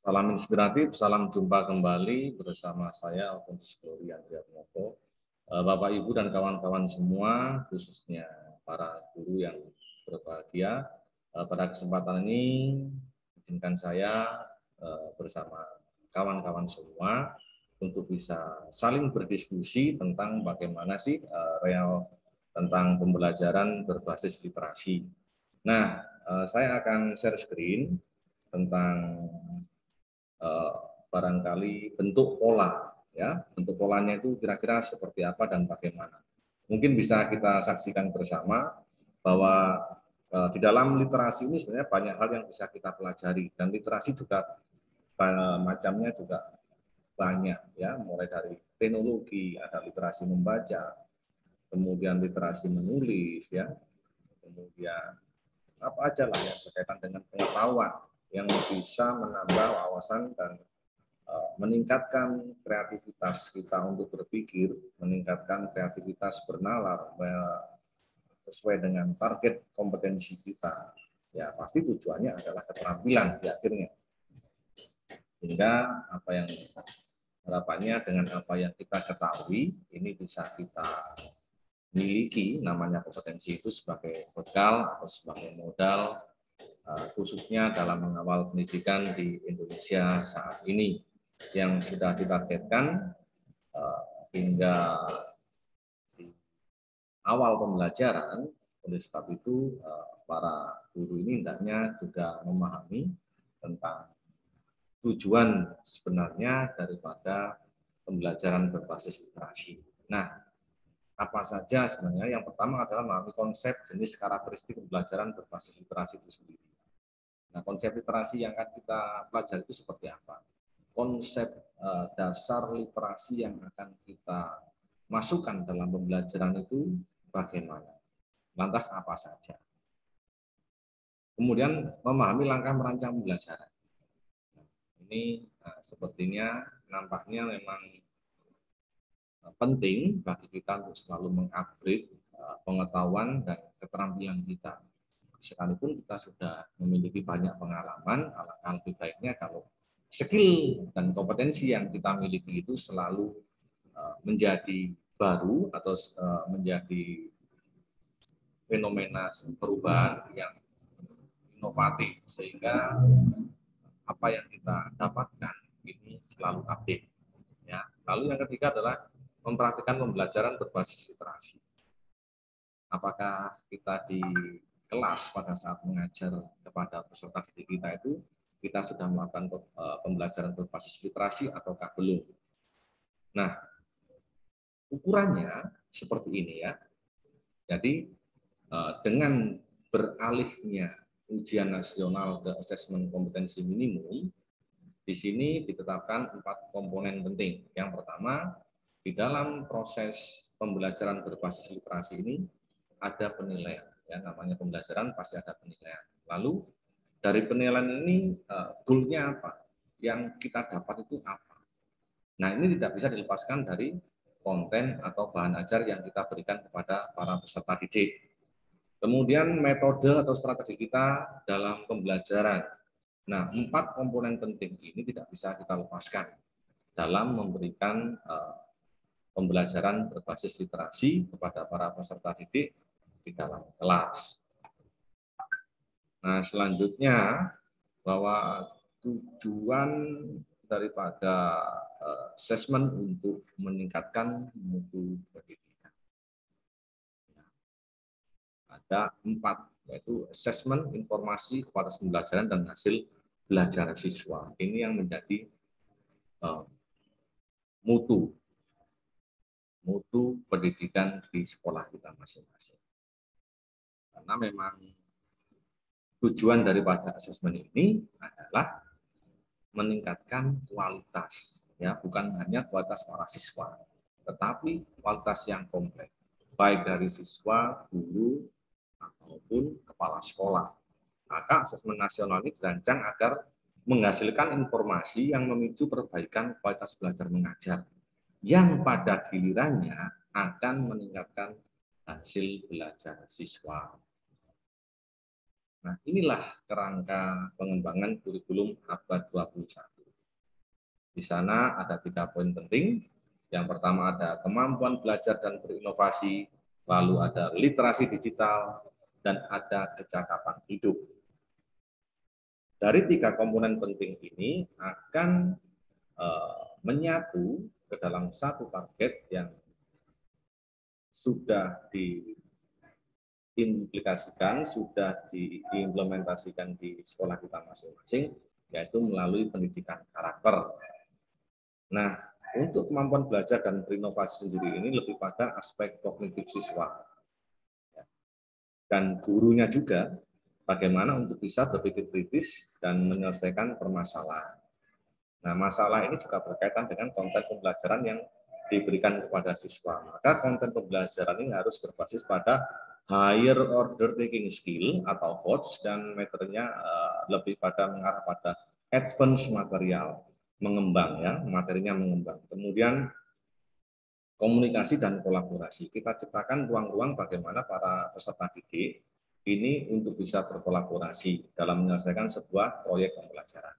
Salam inspiratif, salam jumpa kembali bersama saya Alfonso Glory Andriatmoko. Bapak, Ibu, dan kawan-kawan semua, khususnya para guru yang berbahagia. Pada kesempatan ini, izinkan saya bersama kawan-kawan semua untuk bisa saling berdiskusi tentang bagaimana sih real tentang pembelajaran berbasis literasi. Nah, saya akan share screen tentang barangkali bentuk pola, ya, bentuk polanya itu kira-kira seperti apa dan bagaimana. Mungkin bisa kita saksikan bersama bahwa di dalam literasi ini sebenarnya banyak hal yang bisa kita pelajari, dan literasi juga macamnya juga banyak, ya, mulai dari teknologi, ada literasi membaca, kemudian literasi menulis, ya, kemudian apa aja lah yang berkaitan dengan pengetahuan yang bisa menambah wawasan dan meningkatkan kreativitas kita untuk berpikir, meningkatkan kreativitas bernalar sesuai dengan target kompetensi kita. Ya, pasti tujuannya adalah keterampilan di akhirnya. Sehingga apa yang harapannya dengan apa yang kita ketahui ini bisa kita miliki, namanya kompetensi itu sebagai bekal atau sebagai modal khususnya dalam mengawal pendidikan di Indonesia saat ini yang sudah ditargetkan hingga di awal pembelajaran. Oleh sebab itu para guru ini hendaknya juga memahami tentang tujuan sebenarnya daripada pembelajaran berbasis literasi. Nah, apa saja sebenarnya? Yang pertama adalah memahami konsep, jenis, karakteristik pembelajaran berbasis literasi itu sendiri. Nah, konsep literasi yang akan kita pelajari itu seperti apa? Konsep dasar literasi yang akan kita masukkan dalam pembelajaran itu bagaimana? Lantas apa saja? Kemudian memahami langkah merancang pembelajaran. Ini sepertinya nampaknya memang penting bagi kita untuk selalu mengupgrade pengetahuan dan keterampilan kita. Sekalipun kita sudah memiliki banyak pengalaman, alangkah lebih baiknya kalau skill dan kompetensi yang kita miliki itu selalu menjadi baru atau menjadi fenomena perubahan yang inovatif, sehingga apa yang kita dapatkan ini selalu update. Ya. Lalu yang ketiga adalah mempraktikkan pembelajaran berbasis literasi. Apakah kita di kelas pada saat mengajar kepada peserta didik kita itu kita sudah melakukan pembelajaran berbasis literasi ataukah belum? Nah, ukurannya seperti ini, ya. Jadi dengan beralihnya ujian nasional ke asesmen kompetensi minimum, di sini ditetapkan 4 komponen penting. Yang pertama, di dalam proses pembelajaran berbasis literasi ini ada penilaian, ya, namanya pembelajaran pasti ada penilaian. Lalu dari penilaian ini goal-nya apa? Yang kita dapat itu apa? Nah, ini tidak bisa dilepaskan dari konten atau bahan ajar yang kita berikan kepada para peserta didik. Kemudian metode atau strategi kita dalam pembelajaran. Nah, 4 komponen penting ini tidak bisa kita lepaskan dalam memberikan pembelajaran berbasis literasi kepada para peserta didik di dalam kelas. Nah, selanjutnya bahwa tujuan daripada asesmen untuk meningkatkan mutu pendidikan. Ada 4, yaitu asesmen, informasi, kualitas pembelajaran, dan hasil belajar siswa. Ini yang menjadi mutu pendidikan di sekolah kita masing-masing. Karena memang tujuan daripada asesmen ini adalah meningkatkan kualitas, ya, bukan hanya kualitas para siswa, tetapi kualitas yang kompleks, baik dari siswa, guru, ataupun kepala sekolah. Maka asesmen nasional ini dirancang agar menghasilkan informasi yang memicu perbaikan kualitas belajar mengajar, yang pada gilirannya akan meningkatkan hasil belajar siswa. Nah, inilah kerangka pengembangan kurikulum abad 21. Di sana ada 3 poin penting. Yang pertama ada kemampuan belajar dan berinovasi, lalu ada literasi digital, dan ada kecakapan hidup. Dari 3 komponen penting ini akan menyatu ke dalam satu target yang sudah diimplikasikan, sudah diimplementasikan di sekolah kita masing-masing, yaitu melalui pendidikan karakter. Nah, untuk kemampuan belajar dan berinovasi sendiri ini lebih pada aspek kognitif siswa. Dan gurunya juga, bagaimana untuk bisa berpikir kritis dan menyelesaikan permasalahan. Nah, masalah ini juga berkaitan dengan konten pembelajaran yang diberikan kepada siswa. Maka konten pembelajaran ini harus berbasis pada higher order taking skill atau HOTS, dan materinya lebih pada mengarah pada advance material, mengembang ya, materinya mengembang. Kemudian komunikasi dan kolaborasi. Kita ciptakan ruang-ruang bagaimana para peserta didik ini untuk bisa berkolaborasi dalam menyelesaikan sebuah proyek pembelajaran.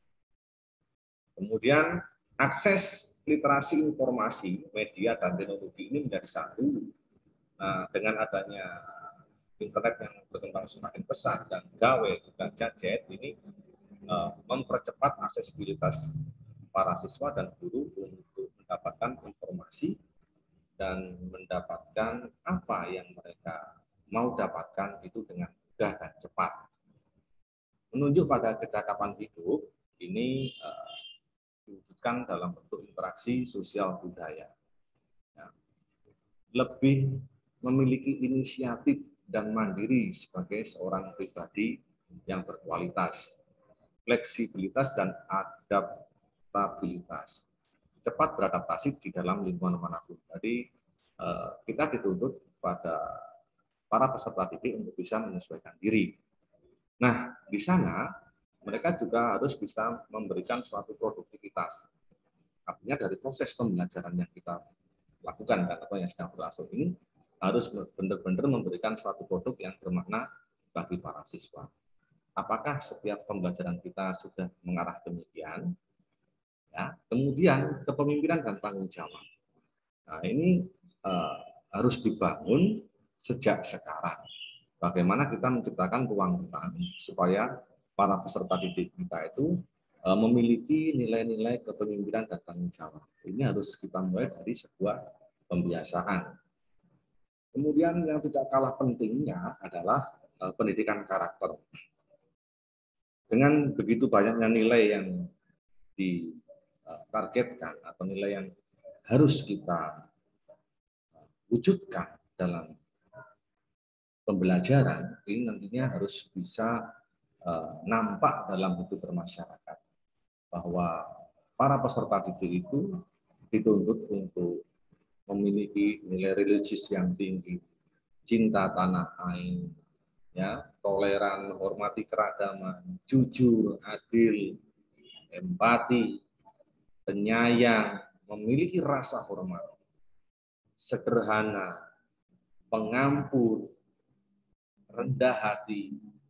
Kemudian akses literasi informasi, media, dan teknologi ini menjadi satu. Nah, dengan adanya internet yang berkembang semakin pesat dan gawe juga gadget ini mempercepat aksesibilitas para siswa dan guru untuk mendapatkan informasi dan mendapatkan apa yang mereka mau dapatkan itu dengan mudah dan cepat. Menunjuk pada kecakapan hidup ini diwujudkan dalam bentuk interaksi sosial budaya. Ya. Lebih memiliki inisiatif dan mandiri sebagai seorang pribadi yang berkualitas, fleksibilitas dan adaptabilitas, cepat beradaptasi di dalam lingkungan manapun. Jadi kita dituntut pada para peserta didik untuk bisa menyesuaikan diri. Nah, di sana mereka juga harus bisa memberikan suatu produktivitas. Artinya dari proses pembelajaran yang kita lakukan atau yang sedang berlangsung ini harus benar-benar memberikan suatu produk yang bermakna bagi para siswa. Apakah setiap pembelajaran kita sudah mengarah demikian? Ya, kemudian kepemimpinan dan tanggung jawab. Nah, ini harus dibangun sejak sekarang. Bagaimana kita menciptakan ruang-ruang supaya para peserta didik kita itu memiliki nilai-nilai kepemimpinan dan tanggung jawab. Ini harus kita mulai dari sebuah pembiasaan. Kemudian yang tidak kalah pentingnya adalah pendidikan karakter. Dengan begitu banyaknya nilai yang ditargetkan atau nilai yang harus kita wujudkan dalam pembelajaran, ini nantinya harus bisa nampak dalam hidup bermasyarakat, bahwa para peserta didik itu dituntut untuk memiliki nilai religius yang tinggi, cinta tanah air, ya, toleran, menghormati keragaman, jujur, adil, empati, penyayang, memiliki rasa hormat, sederhana, pengampun, rendah hati,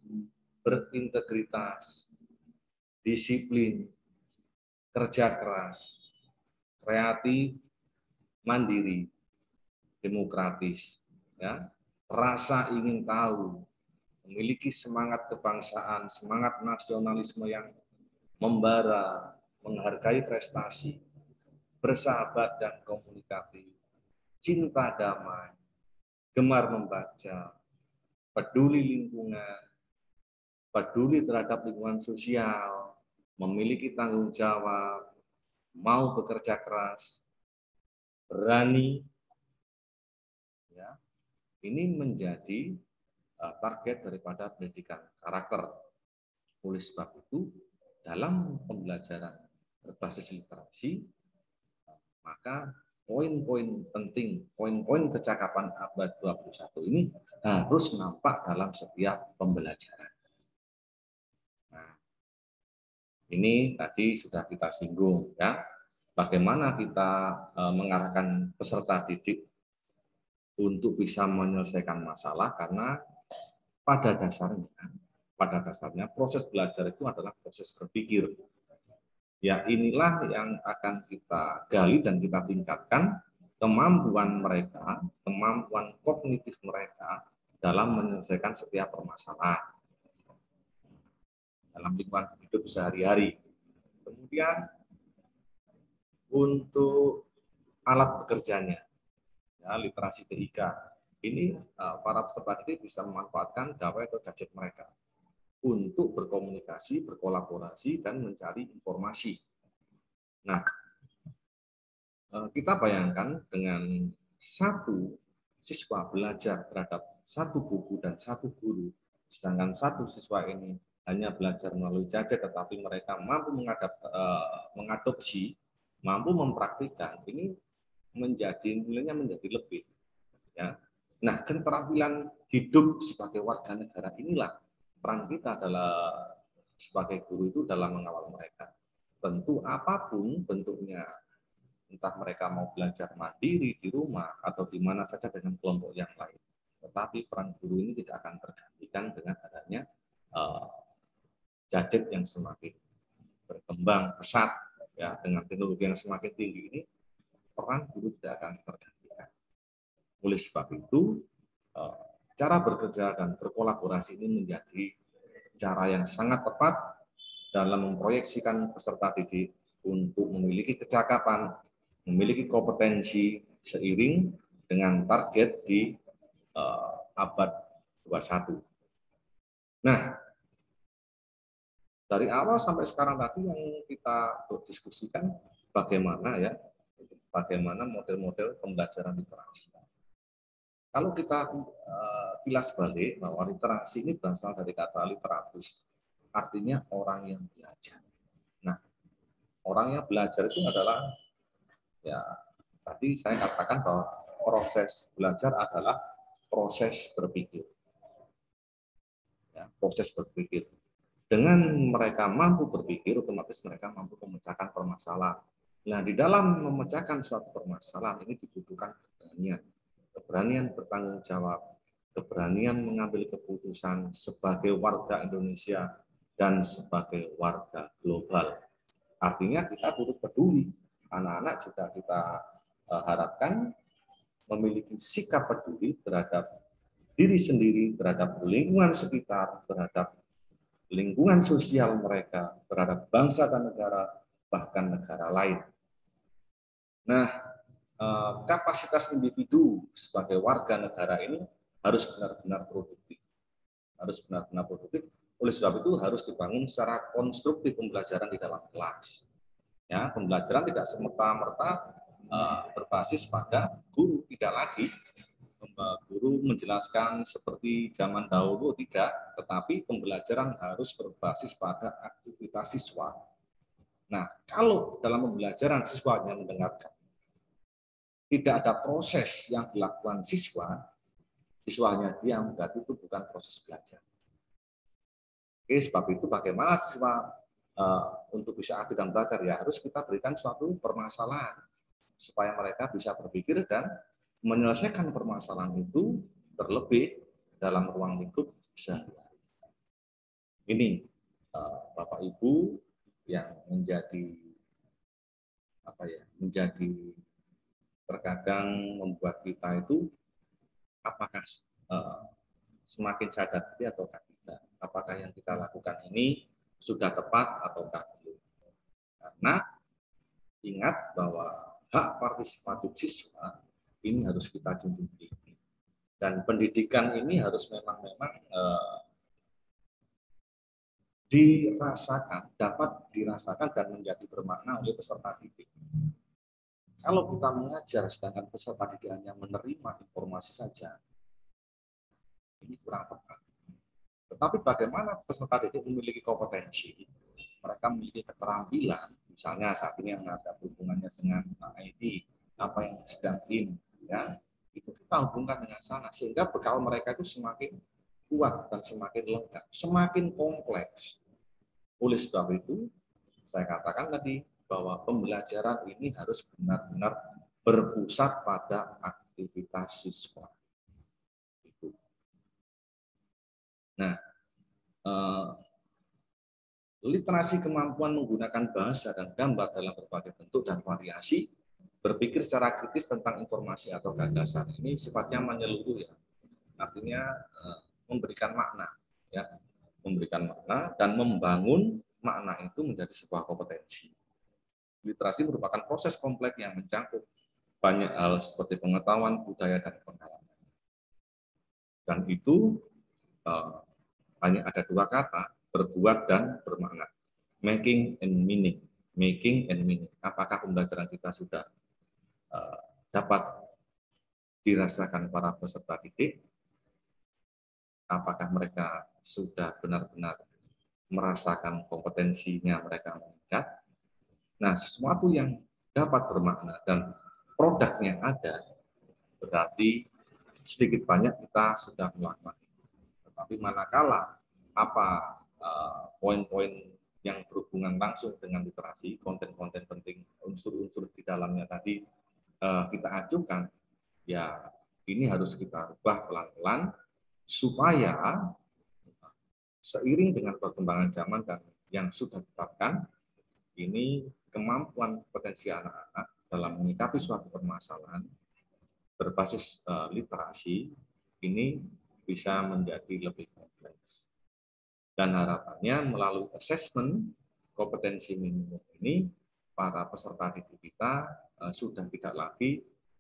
berintegritas, disiplin, kerja keras, kreatif, mandiri, demokratis, ya, rasa ingin tahu, memiliki semangat kebangsaan, semangat nasionalisme yang membara, menghargai prestasi, bersahabat dan komunikatif, cinta damai, gemar membaca, peduli lingkungan, peduli terhadap lingkungan sosial, memiliki tanggung jawab, mau bekerja keras, berani, ya, ini menjadi target daripada pendidikan karakter. Oleh sebab itu, dalam pembelajaran berbasis literasi, maka poin-poin penting, poin-poin kecakapan abad 21 ini harus nampak dalam setiap pembelajaran. Nah, ini tadi sudah kita singgung, ya. Bagaimana kita mengarahkan peserta didik untuk bisa menyelesaikan masalah, karena pada dasarnya proses belajar itu adalah proses berpikir. Ya, inilah yang akan kita gali dan kita tingkatkan kemampuan mereka, kemampuan kognitif mereka dalam menyelesaikan setiap permasalahan dalam lingkungan hidup sehari-hari. Kemudian untuk alat bekerjanya, ya, literasi TIK. Ini para peserta didik bisa memanfaatkan gawai atau gadget mereka untuk berkomunikasi, berkolaborasi, dan mencari informasi. Nah, kita bayangkan dengan satu siswa belajar terhadap satu buku dan satu guru, sedangkan satu siswa ini hanya belajar melalui gadget, tetapi mereka mampu mengadopsi, mampu mempraktikkan, ini nilainya menjadi lebih. Ya. Nah, keterampilan hidup sebagai warga negara inilah peran kita adalah sebagai guru itu dalam mengawal mereka. Tentu apapun bentuknya, entah mereka mau belajar mandiri di rumah atau di mana saja dengan kelompok yang lain. Tetapi peran guru ini tidak akan tergantikan dengan adanya gadget yang semakin berkembang pesat, ya, dengan teknologi yang semakin tinggi ini, peran guru tidak akan tergantikan. Oleh sebab itu, cara bekerja dan berkolaborasi ini menjadi cara yang sangat tepat dalam memproyeksikan peserta didik untuk memiliki kecakapan, memiliki kompetensi seiring dengan target di abad 21. Nah, dari awal sampai sekarang tadi yang kita diskusikan bagaimana model-model pembelajaran literasi. Kalau kita kilas balik bahwa literasi ini berasal dari kata literatus, artinya orang yang belajar. Nah, orang yang belajar itu adalah, ya, tadi saya katakan bahwa proses belajar adalah proses berpikir. Ya, proses berpikir. Dengan mereka mampu berpikir, otomatis mereka mampu memecahkan permasalahan. Nah, di dalam memecahkan suatu permasalahan ini dibutuhkan keberanian. Keberanian bertanggung jawab, keberanian mengambil keputusan sebagai warga Indonesia dan sebagai warga global. Artinya kita turut peduli. Anak-anak juga kita harapkan memiliki sikap peduli terhadap diri sendiri, terhadap lingkungan sekitar, terhadap lingkungan sosial mereka, terhadap bangsa dan negara, bahkan negara lain. Nah, kapasitas individu sebagai warga negara ini harus benar-benar produktif. Harus benar-benar produktif. Oleh sebab itu harus dibangun secara konstruktif pembelajaran di dalam kelas. Ya, pembelajaran tidak semerta-merta berbasis pada guru, tidak lagi guru menjelaskan seperti zaman dahulu, tidak, tetapi pembelajaran harus berbasis pada aktivitas siswa. Nah, kalau dalam pembelajaran siswanya mendengarkan, tidak ada proses yang dilakukan siswanya diam, berarti itu bukan proses belajar. Oke, sebab itu bagaimana siswa untuk bisa aktif dan belajar, ya harus kita berikan suatu permasalahan supaya mereka bisa berpikir dan menyelesaikan permasalahan itu terlebih dalam ruang lingkup sehari-hari. Ini Bapak Ibu yang menjadi terkadang membuat kita itu apakah semakin sadar diri atau tidak, apakah yang kita lakukan ini sudah tepat ataukah belum. Karena ingat bahwa hak partisipatif siswa ini harus kita junjung tinggi. Dan pendidikan ini harus memang dapat dirasakan dan menjadi bermakna oleh peserta didik. Kalau kita mengajar sedangkan peserta didik hanya menerima informasi saja, ini kurang tepat. Tetapi bagaimana peserta didik memiliki kompetensi, mereka memiliki keterampilan, misalnya saat ini yang ada hubungannya dengan ID, apa yang sedang ya, itu kita hubungkan dengan sana, sehingga bekal mereka itu semakin kuat dan semakin lengkap, semakin kompleks. Oleh sebab itu, saya katakan tadi bahwa pembelajaran ini harus benar-benar berpusat pada aktivitas siswa. Nah, literasi kemampuan menggunakan bahasa dan gambar dalam berbagai bentuk dan variasi, berpikir secara kritis tentang informasi atau gagasan. Ini sifatnya menyeluruh ya, artinya memberikan makna, ya, memberikan makna dan membangun makna itu menjadi sebuah kompetensi. Literasi merupakan proses kompleks yang mencakup banyak hal seperti pengetahuan, budaya, dan pengalaman. Dan itu hanya ada dua kata, berbuat dan bermakna. Making and meaning. Making and meaning. Apakah pembelajaran kita sudah dapat dirasakan para peserta didik? Apakah mereka sudah benar-benar merasakan kompetensinya mereka meningkat? Nah, sesuatu yang dapat bermakna dan produknya ada, berarti sedikit banyak kita sudah melakukan. Tetapi manakala apa poin-poin yang berhubungan langsung dengan literasi, konten-konten penting, unsur-unsur di dalamnya tadi kita ajukan, ya ini harus kita rubah pelan-pelan supaya seiring dengan perkembangan zaman dan yang sudah ditetapkan, ini kemampuan potensi anak-anak dalam menyikapi suatu permasalahan berbasis literasi ini bisa menjadi lebih kompleks. Dan harapannya melalui assessment kompetensi minimum ini, para peserta didik kita sudah tidak lagi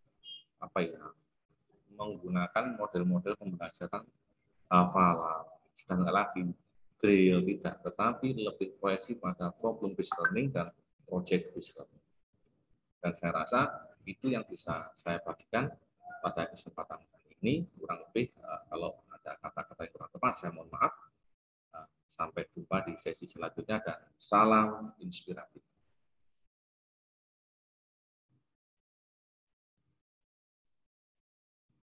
menggunakan model-model pembelajaran hafalan, sudah tidak lagi drill, tidak, tetapi lebih proyeksi pada problem based learning dan project based learning. Dan saya rasa itu yang bisa saya bagikan pada kesempatan kali ini. Kurang lebih kalau ada kata-kata yang kurang tepat, saya mohon maaf. Sampai jumpa di sesi selanjutnya dan salam inspiratif.